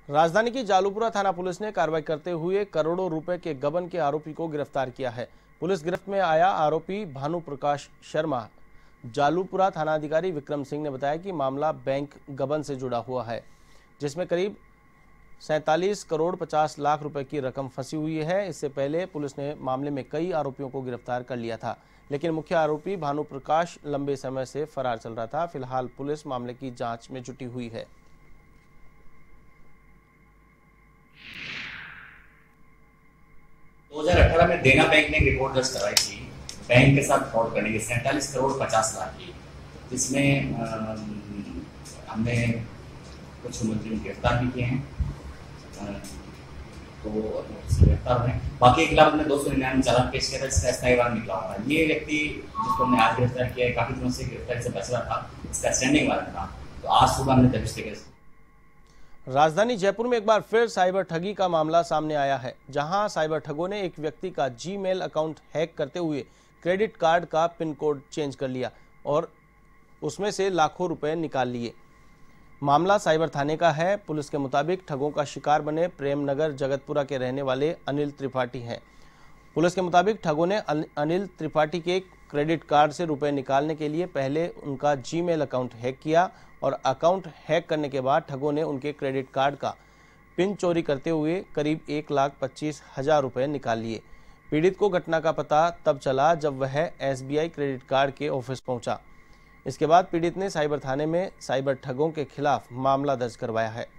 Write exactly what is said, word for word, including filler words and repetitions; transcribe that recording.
राजधानी की जालूपुरा थाना पुलिस ने कार्रवाई करते हुए करोड़ों रुपए के गबन के आरोपी को गिरफ्तार किया है। पुलिस गिरफ्त में आया आरोपी भानु प्रकाश शर्मा। जालूपुरा थानाधिकारी विक्रम सिंह ने बताया कि मामला बैंक गबन से जुड़ा हुआ है, जिसमें करीब सैंतालीस करोड़ पचास लाख रुपए की रकम फंसी हुई है। इससे पहले पुलिस ने मामले में कई आरोपियों को गिरफ्तार कर लिया था, लेकिन मुख्य आरोपी भानु प्रकाश लंबे समय से फरार चल रहा था। फिलहाल पुलिस मामले की जांच में जुटी हुई है। दो हज़ार अठारह में देना बैंक ने एक रिपोर्ट दर्ज करवाई थी बैंक के साथ फ्रॉड करने की सैंतालीस करोड़ पचास लाख की, जिसमें हमने कुछ मुलजिम गिरफ्तार भी किए हैं, तो गिरफ्तार हुए। बाकी के खिलाफ हमने दो सौ निन्यानवे चालान पेश किया था, जिसका स्थायी वारंट निकला हुआ है। ये व्यक्ति जिसको हमने आज गिरफ्तार किया है काफी दिनों से गिरफ्तारी से बच रहा था, इसका स्टैंडिंग वारंट था, तो आज सुबह हमने दबिश देकर। राजधानी जयपुर में एक बार फिर साइबर ठगी का मामला सामने आया है, जहां साइबर ठगों ने एक व्यक्ति का जीमेल अकाउंट हैक करते हुए क्रेडिट कार्ड का पिन कोड चेंज कर लिया और उसमें से लाखों रुपए निकाल लिए। मामला साइबर थाने का है। पुलिस के मुताबिक ठगों का शिकार बने प्रेमनगर जगतपुरा के रहने वाले अनिल त्रिपाठी हैं। पुलिस के मुताबिक ठगों ने अनिल त्रिपाठी के क्रेडिट कार्ड से रुपए निकालने के लिए पहले उनका जीमेल अकाउंट हैक किया और अकाउंट हैक करने के बाद ठगों ने उनके क्रेडिट कार्ड का पिन चोरी करते हुए करीब एक लाख पच्चीस हजार रुपये निकाल लिए। पीड़ित को घटना का पता तब चला जब वह एसबीआई क्रेडिट कार्ड के ऑफिस पहुंचा। इसके बाद पीड़ित ने साइबर थाने में साइबर ठगों के खिलाफ मामला दर्ज करवाया है।